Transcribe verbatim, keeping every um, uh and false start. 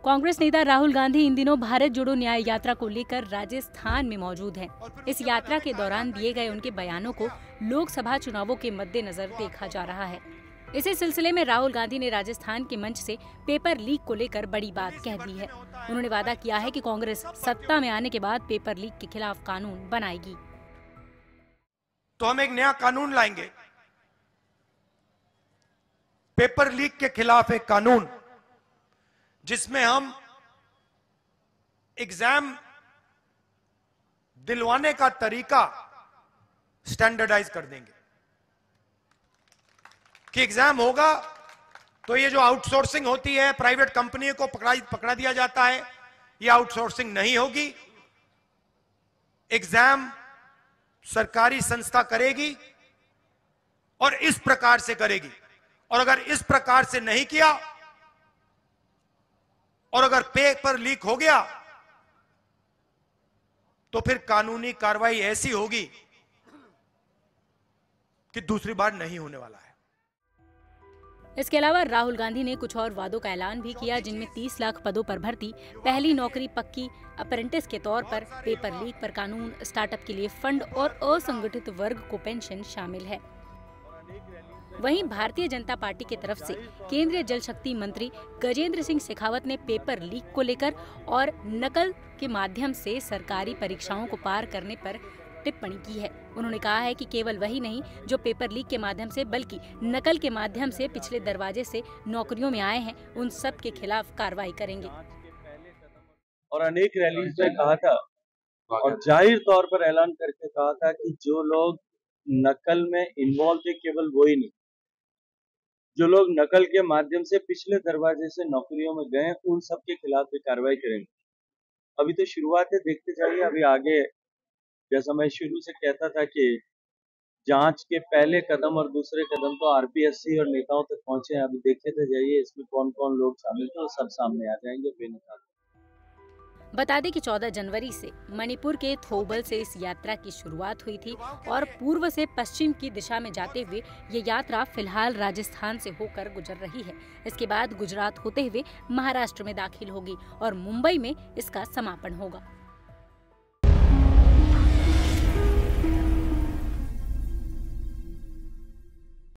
कांग्रेस नेता राहुल गांधी इन दिनों भारत जोड़ो न्याय यात्रा को लेकर राजस्थान में मौजूद हैं। इस यात्रा के दौरान दिए गए उनके बयानों को लोकसभा चुनावों के मद्देनजर देखा जा रहा है। इसी सिलसिले में राहुल गांधी ने राजस्थान के मंच से पेपर लीक को लेकर बड़ी बात कह दी है। उन्होंने वादा किया है कि कांग्रेस सत्ता में आने के बाद पेपर लीक के खिलाफ कानून बनाएगी। तो हम एक नया कानून लाएंगे, पेपर लीक के खिलाफ एक कानून, जिसमें हम एग्जाम दिलवाने का तरीका स्टैंडर्डाइज कर देंगे कि एग्जाम होगा तो ये जो आउटसोर्सिंग होती है, प्राइवेट कंपनियों को पकड़ा पकड़ा दिया जाता है, ये आउटसोर्सिंग नहीं होगी। एग्जाम सरकारी संस्था करेगी और इस प्रकार से करेगी, और अगर इस प्रकार से नहीं किया और अगर पेपर लीक हो गया तो फिर कानूनी कार्रवाई ऐसी होगी कि दूसरी बार नहीं होने वाला है। इसके अलावा राहुल गांधी ने कुछ और वादों का ऐलान भी किया, जिनमें तीस लाख पदों पर भर्ती, पहली नौकरी पक्की, अप्रेंटिस के तौर पर, पेपर लीक पर कानून, स्टार्टअप के लिए फंड और असंगठित वर्ग को पेंशन शामिल है। वहीं भारतीय जनता पार्टी की तरफ से केंद्रीय जल शक्ति मंत्री गजेंद्र सिंह शेखावत ने पेपर लीक को लेकर और नकल के माध्यम से सरकारी परीक्षाओं को पार करने पर टिप्पणी की है। उन्होंने कहा है कि केवल वही नहीं जो पेपर लीक के माध्यम से बल्कि नकल के माध्यम से पिछले दरवाजे से नौकरियों में आए हैं, उन सब के खिलाफ कार्रवाई करेंगे। और अनेक रैलीज में कहा था और जाहिर तौर पर ऐलान करके कहा था कि जो लोग नकल में इन्वॉल्व थे केवल वो ही नहीं, जो लोग नकल के माध्यम से पिछले दरवाजे से नौकरियों में गए, उन सब के खिलाफ भी कार्रवाई करेंगे। अभी तो शुरुआत है, देखते जाइए। अभी आगे, जैसा मैं शुरू से कहता था कि जांच के पहले कदम और दूसरे कदम तो आरपीएससी और नेताओं तक पहुंचे हैं। अभी देखते जाइए इसमें कौन कौन लोग शामिल थे, सब सामने आ जाएंगे बेनकाब। बता दें कि चौदह जनवरी से मणिपुर के थौबल से इस यात्रा की शुरुआत हुई थी और पूर्व से पश्चिम की दिशा में जाते हुए ये यात्रा फिलहाल राजस्थान से होकर गुजर रही है। इसके बाद गुजरात होते हुए महाराष्ट्र में दाखिल होगी और मुंबई में इसका समापन होगा।